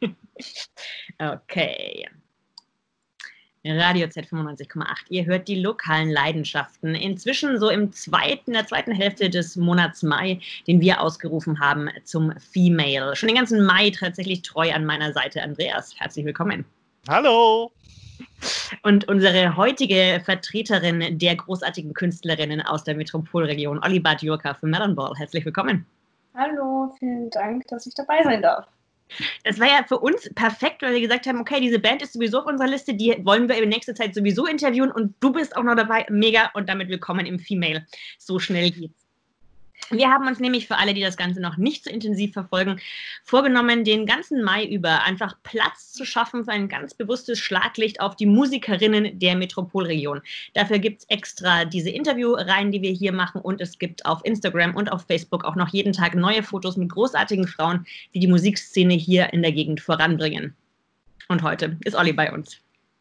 Okay. Radio Z95,8. Ihr hört die lokalen Leidenschaften. Inzwischen so in der zweiten Hälfte des Monats Mai, den wir ausgerufen haben zum Female. Schon den ganzen Mai tatsächlich treu an meiner Seite. Andreas, herzlich willkommen. Hallo. Und unsere heutige Vertreterin der großartigen Künstlerinnen aus der Metropolregion, Oliver Djurka von Melon Ball. Herzlich willkommen. Hallo, vielen Dank, dass ich dabei sein darf. Das war ja für uns perfekt, weil wir gesagt haben, okay, diese Band ist sowieso auf unserer Liste, die wollen wir in nächster Zeit sowieso interviewen und du bist auch noch dabei, mega, und damit willkommen im Female. So schnell geht's. Wir haben uns nämlich für alle, die das Ganze noch nicht so intensiv verfolgen, vorgenommen, den ganzen Mai über einfach Platz zu schaffen für ein ganz bewusstes Schlaglicht auf die Musikerinnen der Metropolregion. Dafür gibt es extra diese Interviewreihen, die wir hier machen, und es gibt auf Instagram und auf Facebook auch noch jeden Tag neue Fotos mit großartigen Frauen, die die Musikszene hier in der Gegend voranbringen. Und heute ist Olli bei uns.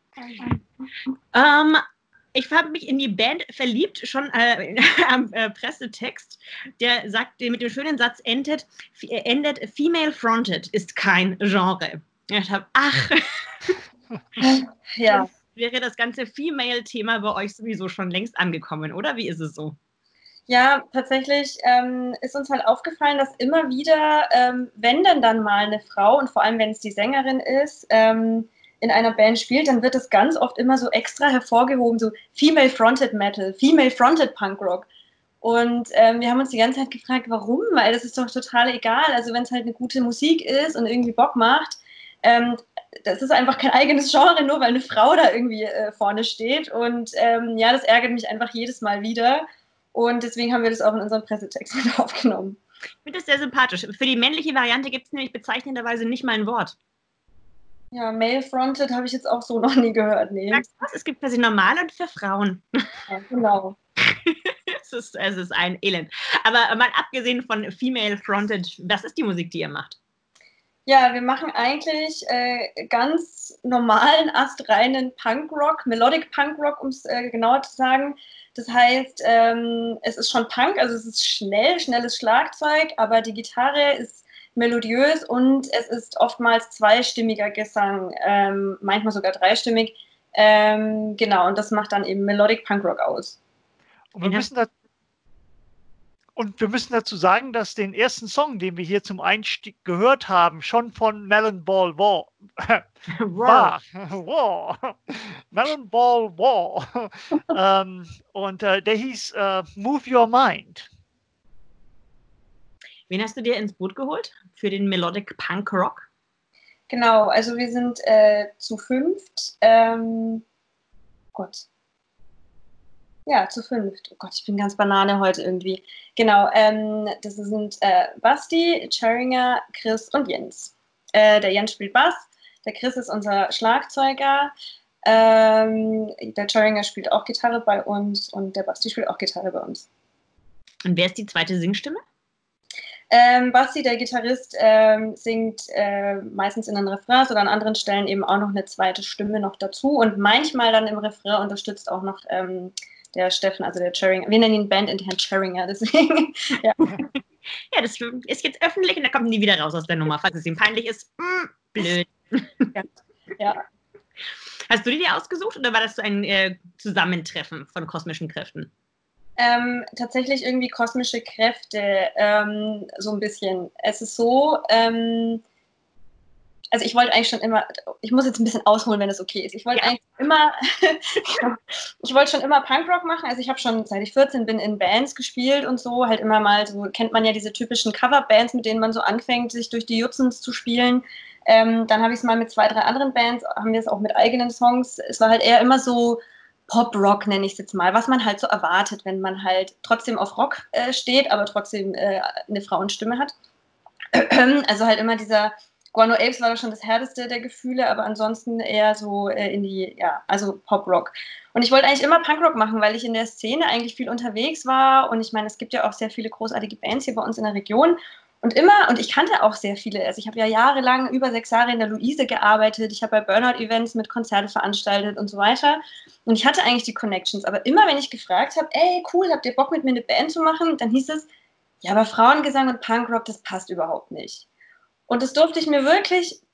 Ich habe mich in die Band verliebt, schon am Pressetext, der sagt, mit dem schönen Satz endet Female Fronted ist kein Genre. Ich habe, ja. Wäre das ganze Female-Thema bei euch sowieso schon längst angekommen, oder? Wie ist es so? Ja, tatsächlich ist uns halt aufgefallen, dass immer wieder, wenn dann mal eine Frau, und vor allem, wenn es die Sängerin ist, in einer Band spielt, dann wird es ganz oft immer so extra hervorgehoben, so Female-Fronted Metal, Female-Fronted Punk Rock. Und wir haben uns die ganze Zeit gefragt, warum? Weil das ist doch total egal. Also wenn es halt eine gute Musik ist und irgendwie Bock macht, das ist einfach kein eigenes Genre, nur weil eine Frau da irgendwie vorne steht. Und ja, das ärgert mich einfach jedes Mal wieder. Und deswegen haben wir das auch in unserem Pressetext mit aufgenommen. Ich finde das sehr sympathisch. Für die männliche Variante gibt es nämlich bezeichnenderweise nicht mal ein Wort. Ja, Male-Fronted habe ich jetzt auch so noch nie gehört. Nee. Sagst du was? Es gibt quasi normal und für Frauen. Ja, genau. Es ist ein Elend. Aber mal abgesehen von Female-Fronted, was ist die Musik, die ihr macht? Ja, wir machen eigentlich ganz normalen, astreinen Punkrock, Melodic Punkrock, um es genauer zu sagen. Das heißt, es ist schon Punk, also es ist schnelles Schlagzeug, aber die Gitarre ist melodiös und es ist oftmals zweistimmiger Gesang, manchmal sogar dreistimmig. Genau, und das macht dann eben Melodic Punkrock aus. Und wir müssen dazu sagen, dass den ersten Song, den wir hier zum Einstieg gehört haben, schon von Melon Ball war. Melon Ball war. Und der hieß Move Your Mind. Wen hast du dir ins Boot geholt für den Melodic Punk Rock? Genau, also wir sind zu fünft. Ja, zu fünft. Oh Gott, ich bin ganz Banane heute irgendwie. Genau, das sind Basti, Cheringer, Chris und Jens. Der Jens spielt Bass, der Chris ist unser Schlagzeuger, der Cheringer spielt auch Gitarre bei uns und der Basti spielt auch Gitarre bei uns. Und wer ist die zweite Singstimme? Basti, der Gitarrist, singt meistens in den Refrains oder an anderen Stellen eben auch noch eine zweite Stimme noch dazu und manchmal dann im Refrain unterstützt auch noch der Steffen, also der Cheringer. Wir nennen ihn bandintern Cheringer, deswegen. Ja. Ja, das ist jetzt öffentlich und da kommt nie wieder raus aus der Nummer, falls es ihm peinlich ist. Blöd. Ja. Hast du die dir ausgesucht oder war das so ein Zusammentreffen von kosmischen Kräften? Tatsächlich irgendwie kosmische Kräfte, so ein bisschen. Es ist so, also ich wollte eigentlich schon immer, ich muss jetzt ein bisschen ausholen, wenn es okay ist. Ich wollte schon immer Punkrock machen. Also ich habe schon, seit ich 14 bin, in Bands gespielt und so, halt immer mal so, kennt man ja diese typischen Coverbands, mit denen man so anfängt, sich durch die Jutzens zu spielen. Dann habe ich es mal mit 2, 3 anderen Bands, haben wir es auch mit eigenen Songs. Es war halt eher immer so Pop-Rock, nenne ich es jetzt mal, was man halt so erwartet, wenn man halt trotzdem auf Rock steht, aber trotzdem eine Frauenstimme hat. Also halt immer dieser Guano Apes war da schon das härteste der Gefühle, aber ansonsten eher so in die, ja, also Pop-Rock. Und ich wollte eigentlich immer Punkrock machen, weil ich in der Szene eigentlich viel unterwegs war und ich meine, es gibt ja auch sehr viele großartige Bands hier bei uns in der Region und ich kannte auch sehr viele, also ich habe ja jahrelang, über 6 Jahre in der Luise gearbeitet, ich habe bei Burnout-Events mit Konzerte veranstaltet und so weiter und ich hatte eigentlich die Connections, aber immer wenn ich gefragt habe, ey, cool, habt ihr Bock mit mir eine Band zu machen, dann hieß es, ja, aber Frauengesang und Punkrock, das passt überhaupt nicht. Und das durfte ich mir wirklich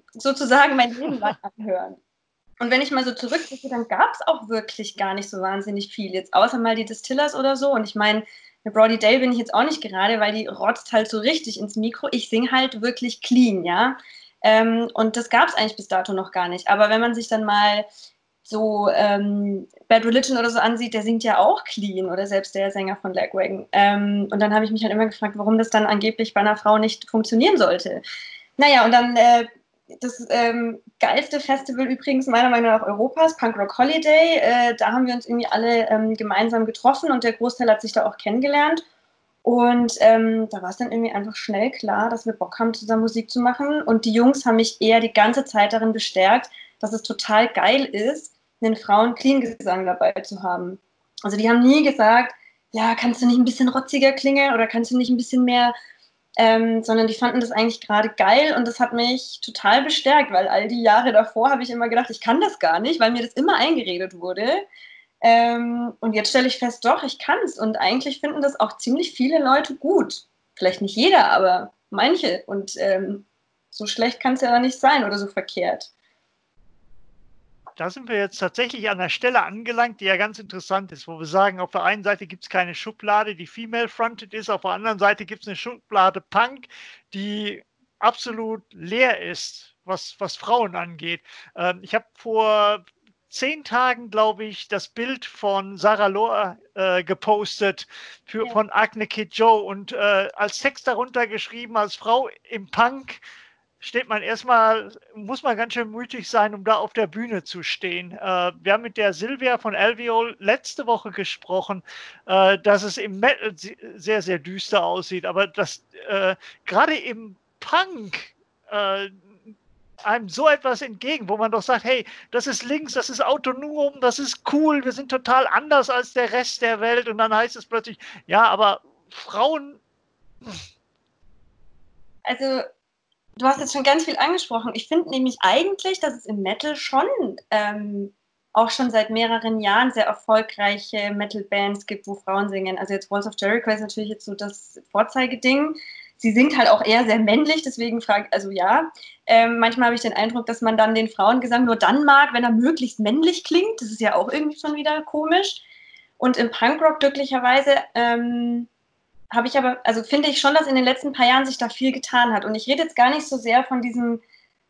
sozusagen mein Leben lang anhören. Und wenn ich mal so zurückblicke, dann gab es auch wirklich gar nicht so wahnsinnig viel jetzt, außer mal die Distillers oder so. Und ich meine, mit Brody Dalle bin ich jetzt auch nicht gerade, weil die rotzt halt so richtig ins Mikro. Ich singe halt wirklich clean, ja. Und das gab es eigentlich bis dato noch gar nicht. Aber wenn man sich dann mal so Bad Religion oder so ansieht, der singt ja auch clean oder selbst der Sänger von Lagwagon. Und dann habe ich mich halt immer gefragt, warum das dann angeblich bei einer Frau nicht funktionieren sollte. Naja, und dann das geilste Festival übrigens meiner Meinung nach Europas, Punk Rock Holiday. Da haben wir uns irgendwie alle gemeinsam getroffen und der Großteil hat sich da auch kennengelernt. Und da war es dann irgendwie einfach schnell klar, dass wir Bock haben, zusammen Musik zu machen. Und die Jungs haben mich eher die ganze Zeit darin bestärkt, dass es total geil ist, einen Frauen-Clean-Gesang dabei zu haben. Also die haben nie gesagt, ja, kannst du nicht ein bisschen rotziger klingen oder kannst du nicht ein bisschen mehr, sondern die fanden das eigentlich gerade geil und das hat mich total bestärkt, weil all die Jahre davor habe ich immer gedacht, ich kann das gar nicht, weil mir das immer eingeredet wurde. Und jetzt stelle ich fest, doch, ich kann es. Und eigentlich finden das auch ziemlich viele Leute gut. Vielleicht nicht jeder, aber manche. Und so schlecht kann es ja nicht sein oder so verkehrt. Da sind wir jetzt tatsächlich an der Stelle angelangt, die ja ganz interessant ist, wo wir sagen, auf der einen Seite gibt es keine Schublade, die female-fronted ist, auf der anderen Seite gibt es eine Schublade Punk, die absolut leer ist, was Frauen angeht. Ich habe vor 10 Tagen, glaube ich, das Bild von Sarah Lohr gepostet von Acne Kid Joe und als Text darunter geschrieben, als Frau im Punk muss man ganz schön mutig sein, um da auf der Bühne zu stehen. Wir haben mit der Silvia von Alveol letzte Woche gesprochen, dass es im Metal sehr, sehr düster aussieht, aber dass gerade im Punk einem so etwas entgegen, wo man doch sagt, hey, das ist links, das ist autonom, das ist cool, wir sind total anders als der Rest der Welt und dann heißt es plötzlich, ja, aber Frauen... Also du hast jetzt schon ganz viel angesprochen. Ich finde nämlich eigentlich, dass es im Metal schon auch schon seit mehreren Jahren sehr erfolgreiche Metal-Bands gibt, wo Frauen singen. Also jetzt Walls of Jericho ist natürlich jetzt so das Vorzeigeding. Sie singt halt auch eher sehr männlich, deswegen also ja. Manchmal habe ich den Eindruck, dass man dann den Frauengesang nur dann mag, wenn er möglichst männlich klingt. Das ist ja auch irgendwie schon wieder komisch. Und im Punkrock glücklicherweise finde ich schon, dass in den letzten paar Jahren sich da viel getan hat. Und ich rede jetzt gar nicht so sehr von diesem,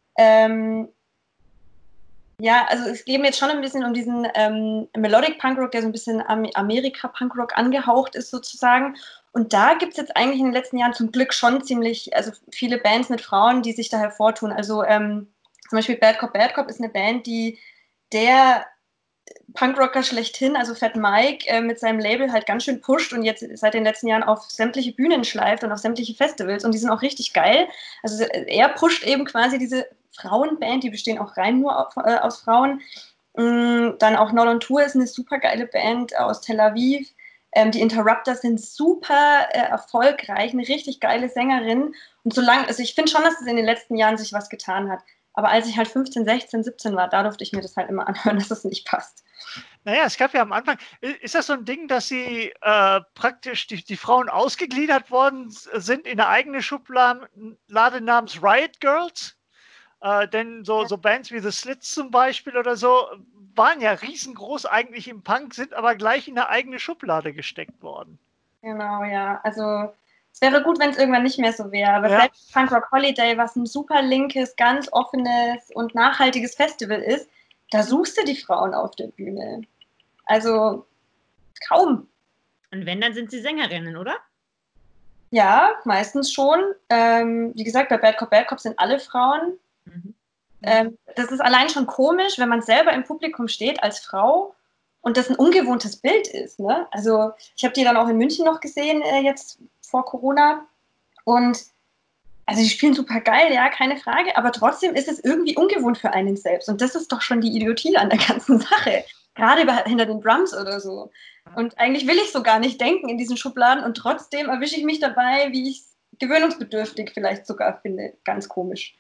also es geht mir jetzt schon ein bisschen um diesen Melodic Punkrock, der so ein bisschen Amerika-Punkrock angehaucht ist sozusagen. Und da gibt es jetzt eigentlich in den letzten Jahren zum Glück schon also viele Bands mit Frauen, die sich da hervortun. Also zum Beispiel Bad Cop ist eine Band, die der Punkrocker schlechthin, also Fat Mike, mit seinem Label halt ganz schön pusht und jetzt seit den letzten Jahren auf sämtliche Bühnen schleift und auf sämtliche Festivals und die sind auch richtig geil. Also er pusht eben quasi diese Frauenband, die bestehen auch rein nur aus Frauen. Dann auch Nol on Tour ist eine super geile Band aus Tel Aviv. Die Interrupters sind super erfolgreich, eine richtig geile Sängerin. Und also ich finde schon, dass es in den letzten Jahren sich was getan hat. Aber als ich halt 15, 16, 17 war, da durfte ich mir das halt immer anhören, dass das nicht passt. Naja, es gab ja am Anfang, ist das so ein Ding, dass sie praktisch die Frauen ausgegliedert worden sind in eine eigene Schublade namens Riot Girls? Denn so Bands wie The Slits zum Beispiel oder so waren ja riesengroß eigentlich im Punk, sind aber gleich in eine eigene Schublade gesteckt worden. Genau, ja. Also es wäre gut, wenn es irgendwann nicht mehr so wäre. Aber selbst Punk Rock Holiday, was ein super linkes, ganz offenes und nachhaltiges Festival ist, da suchst du die Frauen auf der Bühne. Also kaum. Und wenn, dann sind sie Sängerinnen, oder? Ja, meistens schon. Wie gesagt, bei Bad Cop sind alle Frauen. Mhm. Das ist allein schon komisch, wenn man selber im Publikum steht als Frau und das ein ungewohntes Bild ist. Ne? Also ich habe die dann auch in München noch gesehen, jetzt vor Corona. Und also die spielen super geil, ja, keine Frage. Aber trotzdem ist es irgendwie ungewohnt für einen selbst. Und das ist doch schon die Idiotie an der ganzen Sache. Gerade hinter den Drums oder so. Und eigentlich will ich so gar nicht denken in diesen Schubladen. Und trotzdem erwische ich mich dabei, wie ich es gewöhnungsbedürftig vielleicht sogar finde. Ganz komisch.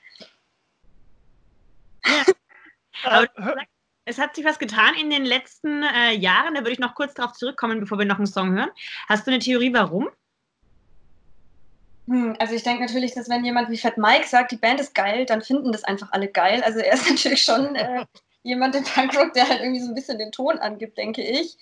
Aber es hat sich was getan in den letzten Jahren. Da würde ich noch kurz darauf zurückkommen, bevor wir noch einen Song hören. Hast du eine Theorie, warum? Also ich denke natürlich, dass wenn jemand wie Fat Mike sagt, die Band ist geil, dann finden das einfach alle geil. Also er ist natürlich schon jemand im Punkrock, der halt irgendwie so ein bisschen den Ton angibt, denke ich.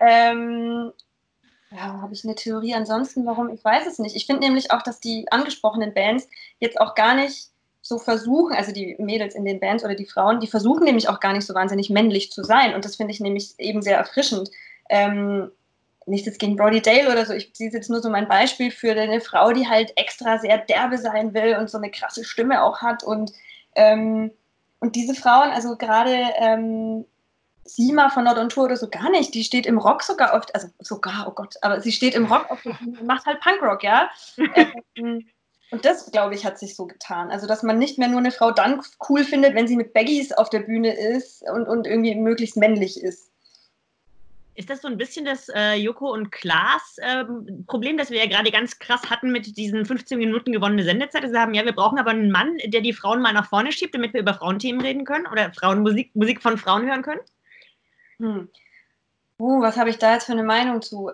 Ja, habe ich eine Theorie ansonsten, warum? Ich weiß es nicht. Ich finde nämlich auch, dass die angesprochenen Bands jetzt auch gar nicht so versuchen, also die Mädels in den Bands oder die Frauen, die versuchen nämlich auch gar nicht so wahnsinnig männlich zu sein. Und das finde ich nämlich eben sehr erfrischend. Nichts jetzt gegen Brody Dale oder so, ich ziehe jetzt nur so mein Beispiel für eine Frau, die halt extra sehr derbe sein will und so eine krasse Stimme auch hat. Und diese Frauen, also gerade Sima von Nord on Tour oder so gar nicht. Die steht im Rock sogar oft, also sogar, oh Gott, aber sie steht im Rock oft und macht halt Punkrock, ja. Und das, glaube ich, hat sich so getan. Also, dass man nicht mehr nur eine Frau dann cool findet, wenn sie mit Baggies auf der Bühne ist und irgendwie möglichst männlich ist. Ist das so ein bisschen das Joko und Klaas Problem, das wir ja gerade ganz krass hatten mit diesen 15 Minuten gewonnene Sendezeit? Also haben, ja, wir brauchen aber einen Mann, der die Frauen mal nach vorne schiebt, damit wir über Frauenthemen reden können oder Musik von Frauen hören können? Was habe ich da jetzt für eine Meinung zu?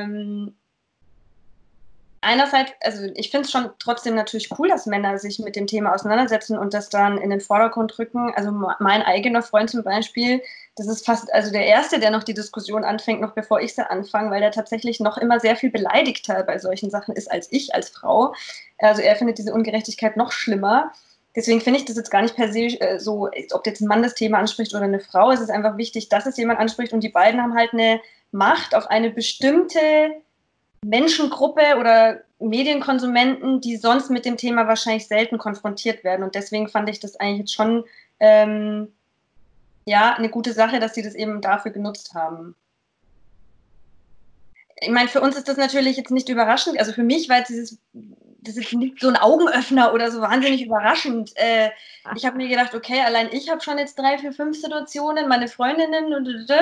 Einerseits, also ich finde es schon trotzdem natürlich cool, dass Männer sich mit dem Thema auseinandersetzen und das dann in den Vordergrund rücken. Also mein eigener Freund zum Beispiel, das ist fast also der Erste, der noch die Diskussion anfängt, noch bevor ich sie anfange, weil der tatsächlich noch immer sehr viel beleidigter bei solchen Sachen ist als ich als Frau. Also er findet diese Ungerechtigkeit noch schlimmer. Deswegen finde ich das jetzt gar nicht per se so, ob jetzt ein Mann das Thema anspricht oder eine Frau. Es ist einfach wichtig, dass es jemand anspricht und die beiden haben halt eine Macht auf eine bestimmte Menschengruppe oder Medienkonsumenten, die sonst mit dem Thema wahrscheinlich selten konfrontiert werden. Und deswegen fand ich das eigentlich jetzt schon ja, eine gute Sache, dass sie das eben dafür genutzt haben. Ich meine, für uns ist das natürlich jetzt nicht überraschend. Also für mich war jetzt das ist nicht so ein Augenöffner oder so wahnsinnig überraschend. Ich habe mir gedacht, okay, allein ich habe schon jetzt 3, 4, 5 Situationen, meine Freundinnen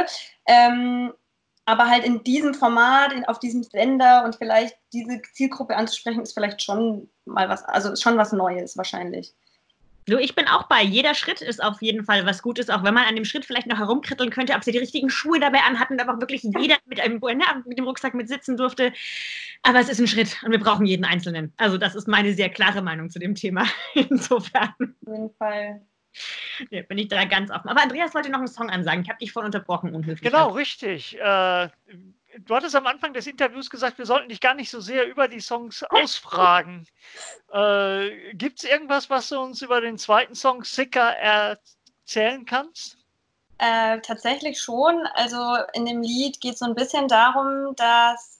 aber halt in diesem Format, auf diesem Sender und vielleicht diese Zielgruppe anzusprechen, ist vielleicht schon mal was, also ist schon was Neues wahrscheinlich. So, ich bin auch bei. Jeder Schritt ist auf jeden Fall was Gutes, auch wenn man an dem Schritt vielleicht noch herumkritteln könnte, ob sie die richtigen Schuhe dabei anhatten und einfach wirklich jeder mit dem Rucksack mit sitzen durfte. Aber es ist ein Schritt und wir brauchen jeden Einzelnen. Also das ist meine sehr klare Meinung zu dem Thema. Insofern. Auf jeden Fall. Ja, bin ich da ganz offen. Aber Andreas wollte noch einen Song ansagen. Ich habe dich vorhin unterbrochen, unhöflich. Genau, richtig. Du hattest am Anfang des Interviews gesagt, wir sollten dich gar nicht so sehr über die Songs ausfragen. Gibt es irgendwas, was du uns über den zweiten Song Sicker erzählen kannst? Tatsächlich schon. Also in dem Lied geht es so ein bisschen darum, dass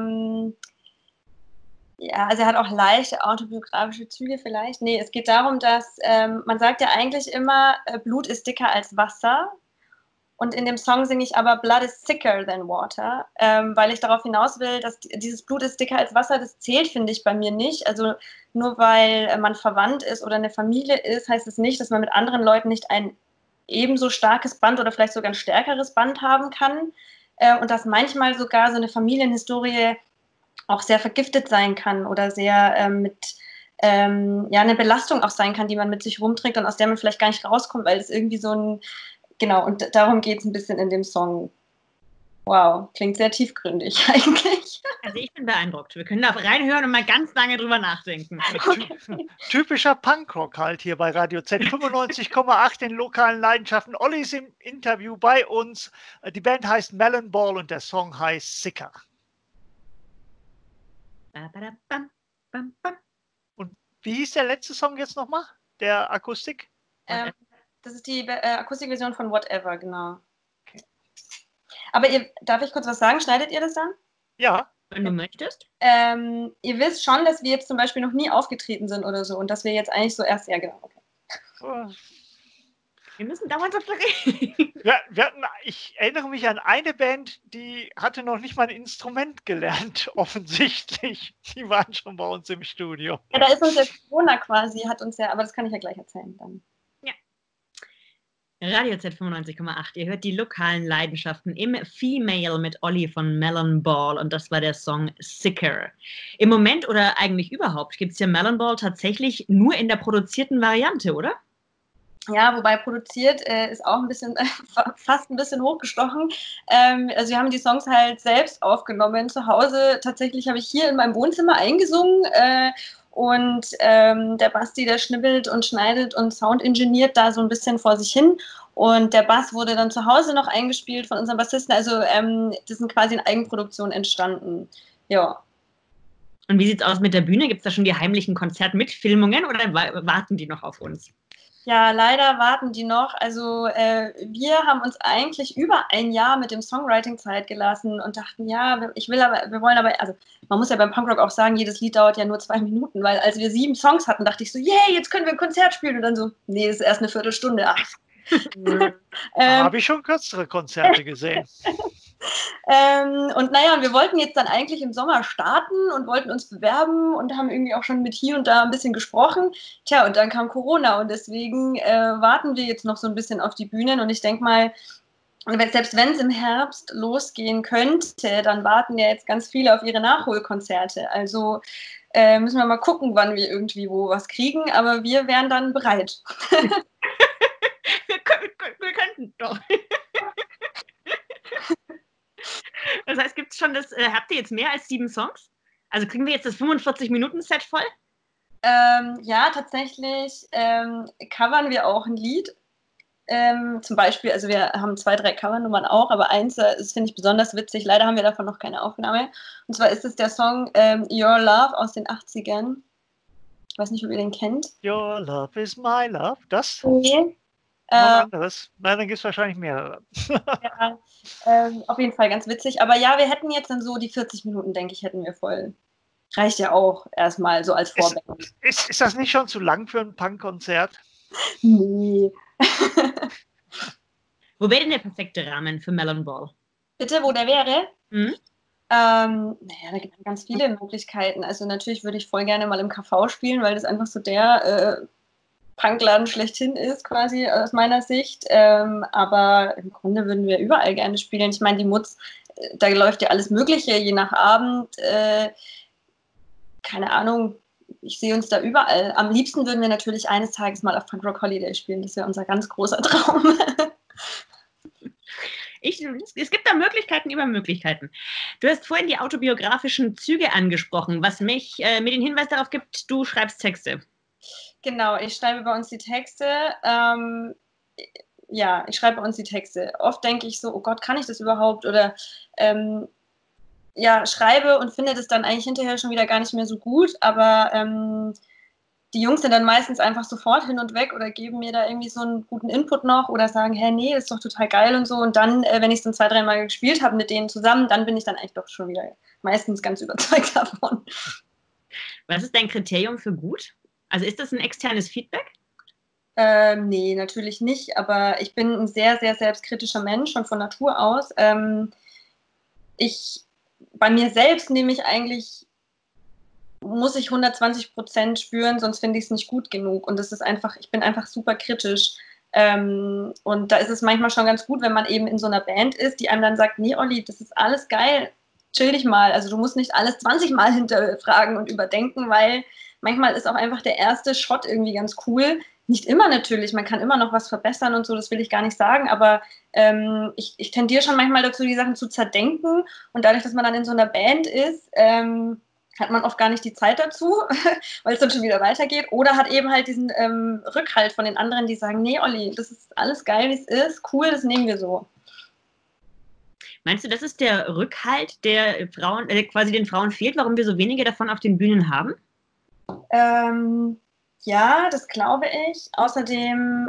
ja, also er hat auch leichte autobiografische Züge vielleicht. Nee, es geht darum, dass man sagt ja eigentlich immer, Blut ist dicker als Wasser. Und in dem Song singe ich aber Blood is thicker than water, weil ich darauf hinaus will, dass dieses Blut ist dicker als Wasser, das zählt, finde ich, bei mir nicht. Also nur weil man verwandt ist oder eine Familie ist, heißt es nicht, dass man mit anderen Leuten nicht ein ebenso starkes Band oder vielleicht sogar ein stärkeres Band haben kann. Und dass manchmal sogar so eine Familienhistorie auch sehr vergiftet sein kann oder sehr ja, eine Belastung auch sein kann, die man mit sich rumträgt und aus der man vielleicht gar nicht rauskommt, weil es irgendwie so ein, genau, und darum geht es ein bisschen in dem Song. Wow, klingt sehr tiefgründig eigentlich. Also ich bin beeindruckt. Wir können da reinhören und mal ganz lange drüber nachdenken. Okay. Typischer Punkrock halt hier bei Radio Z 95,8, den lokalen Leidenschaften. Olli ist im Interview bei uns. Die Band heißt Melon Ball und der Song heißt Sicker. Und wie hieß der letzte Song jetzt nochmal? Der Akustik? Das ist die Akustikversion von Whatever, genau. Aber darf ich kurz was sagen? Schneidet ihr das dann? Ja. Wenn du möchtest. Ihr wisst schon, dass wir jetzt zum Beispiel noch nie aufgetreten sind oder so und dass wir jetzt eigentlich so erst, ja genau, okay. Wir müssen dauernd darüber reden. Ich erinnere mich an eine Band, die hatte noch nicht mal ein Instrument gelernt, offensichtlich. Die waren schon bei uns im Studio. Ja, da ist uns der Corona quasi, hat uns ja, aber das kann ich ja gleich erzählen dann. Ja. Radio Z 95,8. Ihr hört die lokalen Leidenschaften im Female mit Olli von Melon Ball und das war der Song Sicker. Im Moment oder eigentlich überhaupt gibt es ja Melon Ball tatsächlich nur in der produzierten Variante, oder? Ja, wobei produziert ist auch ein bisschen, fast ein bisschen hochgestochen. Also wir haben die Songs halt selbst aufgenommen zu Hause. Tatsächlich habe ich hier in meinem Wohnzimmer eingesungen und der Basti, der schnibbelt und schneidet und soundingeniert da so ein bisschen vor sich hin. Und der Bass wurde dann zu Hause noch eingespielt von unserem Bassisten. Also das sind quasi in Eigenproduktion entstanden. Ja. Und wie sieht es aus mit der Bühne? Gibt es da schon die heimlichen Konzertmitfilmungen oder warten die noch auf uns? Ja, leider warten die noch. Also wir haben uns eigentlich über ein Jahr mit dem Songwriting Zeit gelassen und dachten, ja, wir wollen aber, also man muss ja beim Punkrock auch sagen, jedes Lied dauert ja nur 2 Minuten, weil als wir 7 Songs hatten, dachte ich so, yeah, jetzt können wir ein Konzert spielen und dann so, nee, das ist erst eine Viertelstunde. Ach. Habe ich schon kürzere Konzerte gesehen. Und naja, und wir wollten jetzt dann eigentlich im Sommer starten und wollten uns bewerben und haben irgendwie auch schon mit hier und da ein bisschen gesprochen. Tja, und dann kam Corona und deswegen warten wir jetzt noch so ein bisschen auf die Bühnen und ich denke mal, selbst wenn es im Herbst losgehen könnte, dann warten ja jetzt ganz viele auf ihre Nachholkonzerte. Also müssen wir mal gucken, wann wir irgendwie wo was kriegen, aber wir wären dann bereit. wir könnten doch. Das heißt, gibt es schon habt ihr jetzt mehr als 7 Songs? Also kriegen wir jetzt das 45-Minuten-Set voll? Ja, tatsächlich covern wir auch ein Lied. Zum Beispiel, also wir haben 2, 3 Covernummern auch, aber eins, das finde ich besonders witzig, leider haben wir davon noch keine Aufnahme. Und zwar ist es der Song Your Love aus den 80ern. Ich weiß nicht, ob ihr den kennt. Your love is my love. Das? Nee. Noch ein anderes? Nein, dann gibt es wahrscheinlich mehrere. Ja, auf jeden Fall ganz witzig. Aber ja, wir hätten jetzt dann so die 40 Minuten, denke ich, hätten wir voll. Reicht ja auch erstmal so als Vorband. Ist das nicht schon zu lang für ein Punkkonzert? Nee. Wo wäre denn der perfekte Rahmen für Melon Ball? Bitte, wo der wäre? Hm? Naja, da gibt es ganz viele Möglichkeiten. Also natürlich würde ich voll gerne mal im KV spielen, weil das einfach so der Punkladen schlechthin ist, quasi aus meiner Sicht. Aber im Grunde würden wir überall gerne spielen. Ich meine, die Mutz, da läuft ja alles Mögliche, je nach Abend. Keine Ahnung, ich sehe uns da überall. Am liebsten würden wir natürlich eines Tages mal auf Punk Rock Holiday spielen. Das wäre unser ganz großer Traum. Es gibt da Möglichkeiten über Möglichkeiten. Du hast vorhin die autobiografischen Züge angesprochen, was mir den Hinweis darauf gibt, du schreibst Texte. Genau, ich schreibe bei uns die Texte. Ja, ich schreibe bei uns die Texte. Oft denke ich so, oh Gott, kann ich das überhaupt? Oder ja, schreibe und finde das dann eigentlich hinterher schon wieder gar nicht mehr so gut, aber die Jungs sind dann meistens einfach sofort hin und weg oder geben mir da irgendwie so einen guten Input noch oder sagen, hey, nee, ist doch total geil und so. Und dann, wenn ich es dann 2, 3 Mal gespielt habe mit denen zusammen, dann bin ich dann eigentlich doch schon wieder meistens ganz überzeugt davon. Was ist dein Kriterium für gut? Also ist das ein externes Feedback? Nee, natürlich nicht, aber ich bin ein sehr, sehr selbstkritischer Mensch, schon von Natur aus. Bei mir selbst nehme ich eigentlich, muss ich 120% spüren, sonst finde ich es nicht gut genug. Und das ist einfach, ich bin einfach super kritisch. Und da ist es manchmal schon ganz gut, wenn man eben in so einer Band ist, die einem dann sagt, nee, Olli, das ist alles geil, chill dich mal. Also du musst nicht alles 20 Mal hinterfragen und überdenken, weil manchmal ist auch einfach der erste Shot irgendwie ganz cool. Nicht immer natürlich, man kann immer noch was verbessern und so, das will ich gar nicht sagen, aber ich tendiere schon manchmal dazu, die Sachen zu zerdenken und dadurch, dass man dann in so einer Band ist, hat man oft gar nicht die Zeit dazu, weil es dann schon wieder weitergeht oder hat eben halt diesen Rückhalt von den anderen, die sagen, nee, Olli, das ist alles geil, wie es ist, cool, das nehmen wir so. Meinst du, das ist der Rückhalt, der Frauen, quasi den Frauen fehlt, warum wir so wenige davon auf den Bühnen haben? Ja, das glaube ich. Außerdem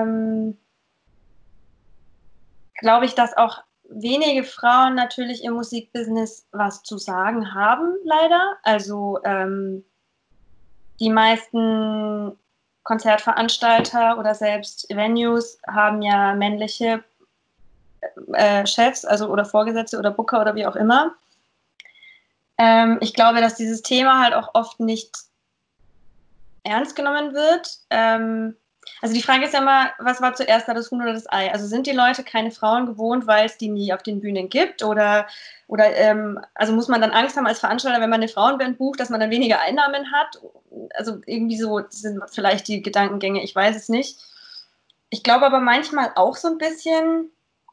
glaube ich, dass auch wenige Frauen natürlich im Musikbusiness was zu sagen haben, leider. Also die meisten Konzertveranstalter oder selbst Venues haben ja männliche Chefs, also oder Vorgesetzte oder Booker oder wie auch immer. Ich glaube, dass dieses Thema halt auch oft nicht ernst genommen wird. Also die Frage ist ja immer, was war zuerst da, das Huhn oder das Ei? Also sind die Leute keine Frauen gewohnt, weil es die nie auf den Bühnen gibt? Oder also muss man dann Angst haben als Veranstalter, wenn man eine Frauenband bucht, dass man dann weniger Einnahmen hat? Also irgendwie so sind vielleicht die Gedankengänge, ich weiß es nicht. Ich glaube aber manchmal auch so ein bisschen,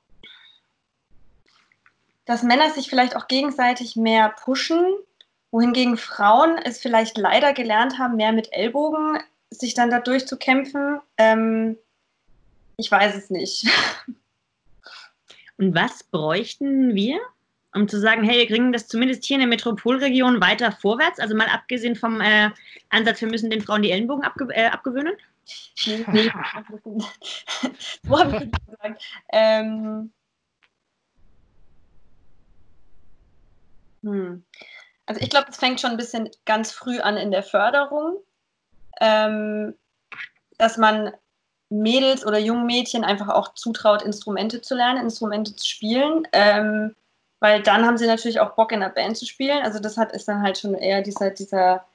dass Männer sich vielleicht auch gegenseitig mehr pushen, wohingegen Frauen es vielleicht leider gelernt haben, mehr mit Ellbogen sich dann da durchzukämpfen. Ich weiß es nicht. Und was bräuchten wir, um zu sagen, hey, wir kriegen das zumindest hier in der Metropolregion weiter vorwärts? Also mal abgesehen vom Ansatz, wir müssen den Frauen die Ellenbogen abgewöhnen? Nee, so habe ich das gesagt. Also ich glaube, es fängt schon ein bisschen ganz früh an in der Förderung, dass man Mädels oder jungen Mädchen einfach auch zutraut, Instrumente zu lernen, Instrumente zu spielen, weil dann haben sie natürlich auch Bock in der Band zu spielen. Also das ist dann halt schon eher dieser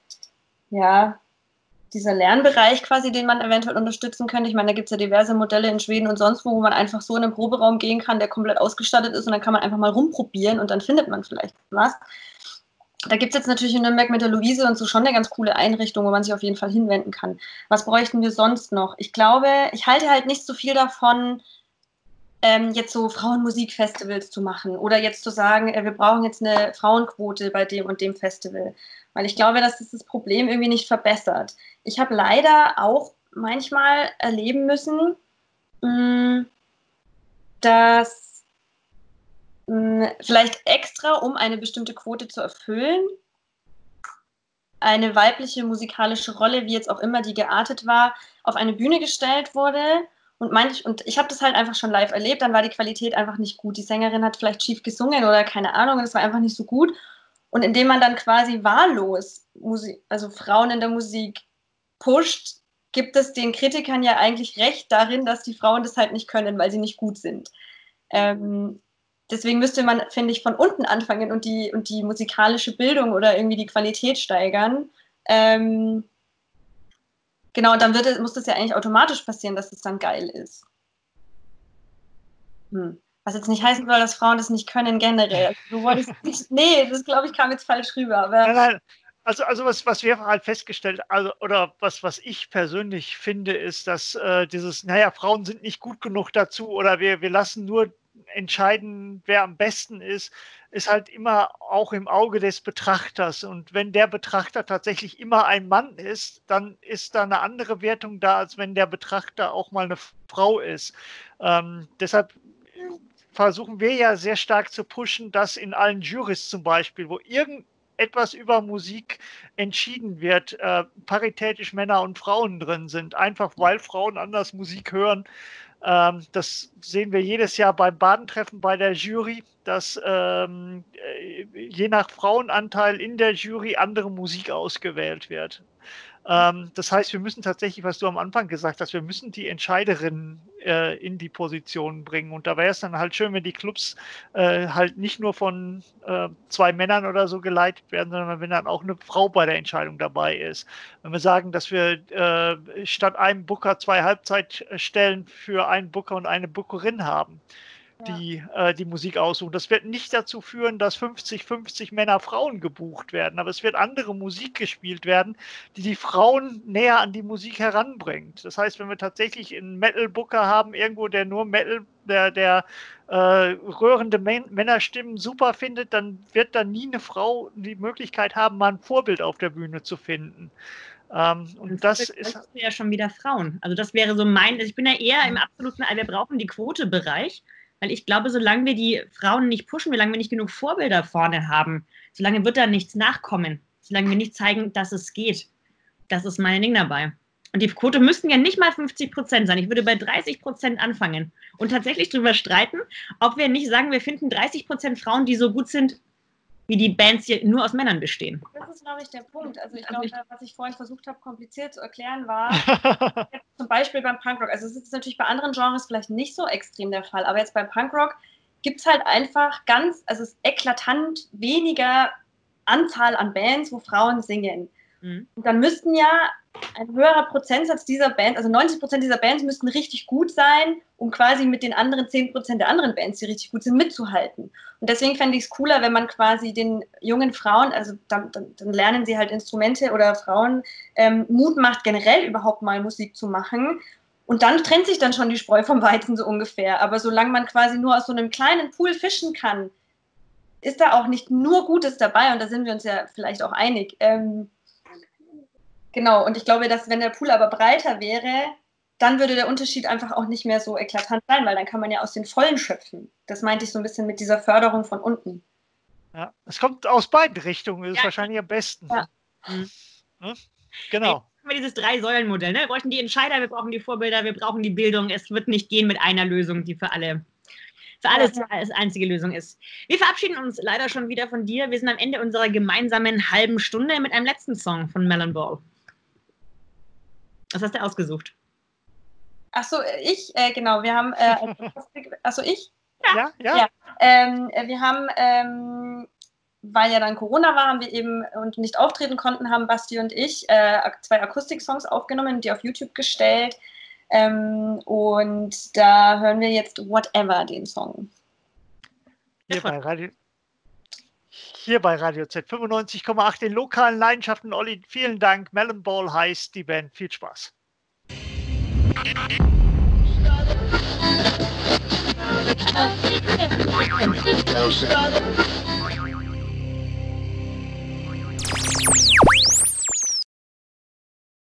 Lernbereich quasi, den man eventuell unterstützen könnte. Ich meine, da gibt es ja diverse Modelle in Schweden und sonst wo man einfach so in einen Proberaum gehen kann, der komplett ausgestattet ist und dann kann man einfach mal rumprobieren und dann findet man vielleicht was. Da gibt es jetzt natürlich in Nürnberg mit der Luise und so schon eine ganz coole Einrichtung, wo man sich auf jeden Fall hinwenden kann. Was bräuchten wir sonst noch? Ich glaube, ich halte halt nicht so viel davon, jetzt so Frauenmusikfestivals zu machen oder jetzt zu sagen, wir brauchen jetzt eine Frauenquote bei dem und dem Festival. Weil ich glaube, dass das Problem irgendwie nicht verbessert. Ich habe leider auch manchmal erleben müssen, dass vielleicht extra, um eine bestimmte Quote zu erfüllen, eine weibliche musikalische Rolle, wie jetzt auch immer die geartet war, auf eine Bühne gestellt wurde. Und ich habe das halt einfach schon live erlebt, dann war die Qualität einfach nicht gut. Die Sängerin hat vielleicht schief gesungen oder keine Ahnung, es war einfach nicht so gut. Und indem man dann quasi wahllos also Frauen in der Musik pusht, gibt es den Kritikern ja eigentlich recht darin, dass die Frauen das halt nicht können, weil sie nicht gut sind. Deswegen müsste man, finde ich, von unten anfangen und die musikalische Bildung oder irgendwie die Qualität steigern. Genau, und dann muss das ja eigentlich automatisch passieren, dass es dann geil ist. Was jetzt nicht heißen soll, dass Frauen das nicht können generell. So wollte ich nicht. Nee, das glaube ich kam jetzt falsch rüber. Aber nein. Also was wir halt festgestellt, also oder was ich persönlich finde, ist, dass Frauen sind nicht gut genug dazu oder wir lassen nur entscheiden, wer am besten ist halt immer auch im Auge des Betrachters. Und wenn der Betrachter tatsächlich immer ein Mann ist, dann ist da eine andere Wertung da, als wenn der Betrachter auch mal eine Frau ist. Deshalb versuchen wir ja sehr stark zu pushen, dass in allen Jurys zum Beispiel, wo irgendetwas über Musik entschieden wird, paritätisch Männer und Frauen drin sind, einfach weil Frauen anders Musik hören. Das sehen wir jedes Jahr beim Badentreffen bei der Jury, dass je nach Frauenanteil in der Jury andere Musik ausgewählt wird. Das heißt, wir müssen tatsächlich, was du am Anfang gesagt hast, wir müssen die Entscheiderinnen in die Position bringen. Und da wäre es dann halt schön, wenn die Clubs halt nicht nur von 2 Männern oder so geleitet werden, sondern wenn dann auch eine Frau bei der Entscheidung dabei ist. Wenn wir sagen, dass wir statt einem Booker 2 Halbzeitstellen für einen Booker und eine Bookerin haben, die Musik aussuchen. Das wird nicht dazu führen, dass 50-50 Männer Frauen gebucht werden, aber es wird andere Musik gespielt werden, die Frauen näher an die Musik heranbringt. Das heißt, wenn wir tatsächlich einen Metal-Booker haben, irgendwo, der nur Metal, der rührende Männerstimmen super findet, dann wird da nie eine Frau die Möglichkeit haben, mal ein Vorbild auf der Bühne zu finden. Und das ist ja schon wieder Frauen. Also das wäre so ich bin ja eher im absoluten, wir brauchen die Quote-Bereich, weil ich glaube, solange wir die Frauen nicht pushen, solange wir nicht genug Vorbilder vorne haben, solange wird da nichts nachkommen. Solange wir nicht zeigen, dass es geht. Das ist mein Ding dabei. Und die Quote müssten ja nicht mal 50% sein. Ich würde bei 30% anfangen und tatsächlich darüber streiten, ob wir nicht sagen, wir finden 30% Frauen, die so gut sind, wie die Bands hier nur aus Männern bestehen. Das ist, glaube ich, der Punkt. Also ich glaube, was ich vorhin versucht habe, kompliziert zu erklären, war zum Beispiel beim Punkrock. Also es ist natürlich bei anderen Genres vielleicht nicht so extrem der Fall, aber jetzt beim Punkrock gibt es halt einfach es ist eklatant weniger Anzahl an Bands, wo Frauen singen. Und dann müssten ja ein höherer Prozentsatz dieser Band, also 90% dieser Bands müssten richtig gut sein, um quasi mit den anderen 10% der anderen Bands, die richtig gut sind, mitzuhalten. Und deswegen fände ich es cooler, wenn man quasi den jungen Frauen, also dann lernen sie halt Instrumente oder Frauen, Mut macht, generell überhaupt mal Musik zu machen Und dann trennt sich dann schon die Spreu vom Weizen so ungefähr. Aber solange man quasi nur aus so einem kleinen Pool fischen kann, ist da auch nicht nur Gutes dabei. Und da sind wir uns ja vielleicht auch einig. Genau, und ich glaube, dass wenn der Pool aber breiter wäre, dann würde der Unterschied einfach auch nicht mehr so eklatant sein, weil dann kann man ja aus den Vollen schöpfen. Das meinte ich so ein bisschen mit dieser Förderung von unten. Ja, es kommt aus beiden Richtungen, ist wahrscheinlich am besten. Ja. Ja, genau. Wir dieses 3-Säulen-Modell. Ne? Wir bräuchten die Entscheider, wir brauchen die Vorbilder, wir brauchen die Bildung. Es wird nicht gehen mit einer Lösung, die für alles die einzige Lösung ist. Wir verabschieden uns leider schon wieder von dir. Wir sind am Ende unserer gemeinsamen halben Stunde mit einem letzten Song von Melon Ball. Was hast du ausgesucht? Achso, ich, genau, wir haben, achso, ich? Ja. Wir haben, weil ja dann Corona war, haben wir eben und nicht auftreten konnten, haben Basti und ich 2 Akustik-Songs aufgenommen, die auf YouTube gestellt. Und da hören wir jetzt Whatever, den Song. Hier bei Radio Z 95,8, den lokalen Leidenschaften. Olli, vielen Dank. Melon Ball heißt die Band. Viel Spaß.